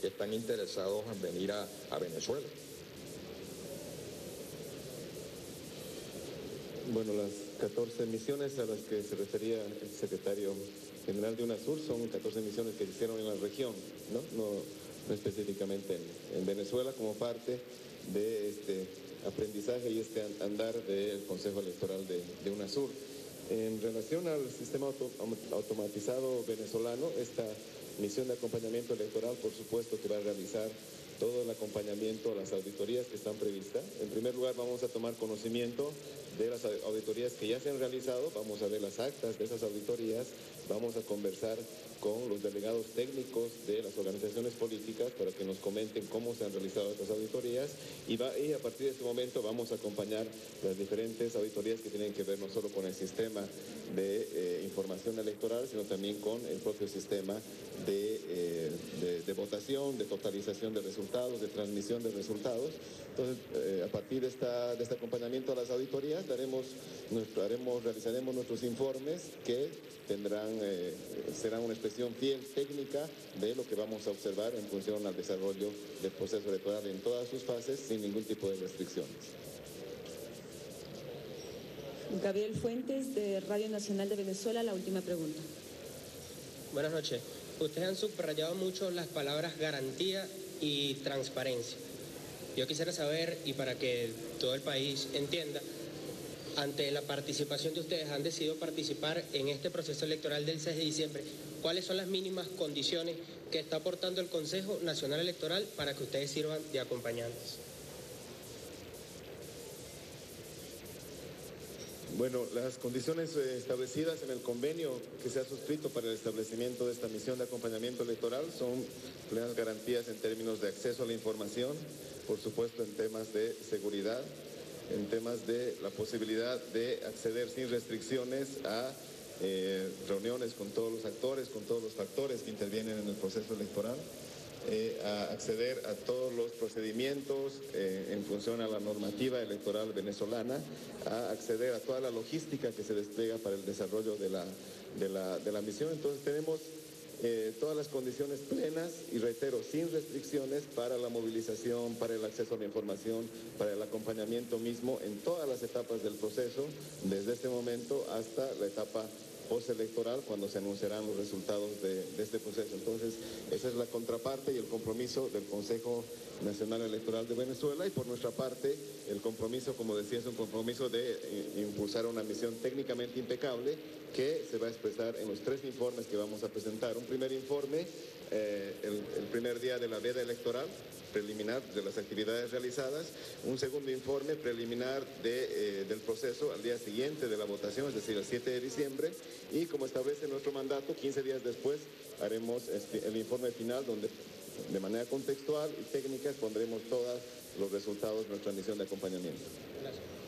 que están interesados en venir a Venezuela. Bueno, las 14 misiones a las que se refería el secretario general de UNASUR son 14 misiones que se hicieron en la región, no específicamente en Venezuela, como parte de este aprendizaje y este andar del Consejo Electoral de UNASUR. En relación al sistema automatizado venezolano, esta misión de acompañamiento electoral, por supuesto que va a realizar todo el acompañamiento a las auditorías que están previstas. En primer lugar, vamos a tomar conocimiento de las auditorías que ya se han realizado, vamos a ver las actas de esas auditorías, vamos a conversar con los delegados técnicos de las organizaciones políticas para que nos comenten cómo se han realizado estas auditorías y a partir de este momento vamos a acompañar las diferentes auditorías que tienen que ver no solo con el sistema de información electoral, sino también con el propio sistema de votación, de totalización de resultados, de transmisión de resultados. Entonces, a partir de este acompañamiento a las auditorías, realizaremos nuestros informes que serán una expresión fiel técnica de lo que vamos a observar en función al desarrollo del proceso electoral en todas sus fases, sin ningún tipo de restricciones. Gabriel Fuentes, de Radio Nacional de Venezuela, la última pregunta. Buenas noches. Ustedes han subrayado mucho las palabras garantía y transparencia. Yo quisiera saber, y para que todo el país entienda, ante la participación de ustedes, han decidido participar en este proceso electoral del 6 de diciembre, ¿cuáles son las mínimas condiciones que está aportando el Consejo Nacional Electoral para que ustedes sirvan de acompañantes? Bueno, las condiciones establecidas en el convenio que se ha suscrito para el establecimiento de esta misión de acompañamiento electoral son plenas garantías en términos de acceso a la información, por supuesto en temas de seguridad, en temas de la posibilidad de acceder sin restricciones a reuniones con todos los actores, con todos los factores que intervienen en el proceso electoral, a acceder a todos los procedimientos en función a la normativa electoral venezolana, a acceder a toda la logística que se despliega para el desarrollo de la misión. Entonces tenemos todas las condiciones plenas y reitero, sin restricciones para la movilización, para el acceso a la información, para el acompañamiento mismo en todas las etapas del proceso, desde este momento hasta la etapa postelectoral, cuando se anunciarán los resultados de este proceso. Entonces, esa es la contraparte y el compromiso del Consejo Nacional Electoral de Venezuela, y por nuestra parte, el compromiso, como decía, es un compromiso de impulsar una misión técnicamente impecable que se va a expresar en los 3 informes que vamos a presentar. Un primer informe, el primer día de la veda electoral, preliminar de las actividades realizadas, un segundo informe preliminar del proceso al día siguiente de la votación, es decir, el 7 de diciembre, y como establece nuestro mandato, 15 días después haremos el informe final donde de manera contextual y técnica expondremos todos los resultados de nuestra misión de acompañamiento. Gracias.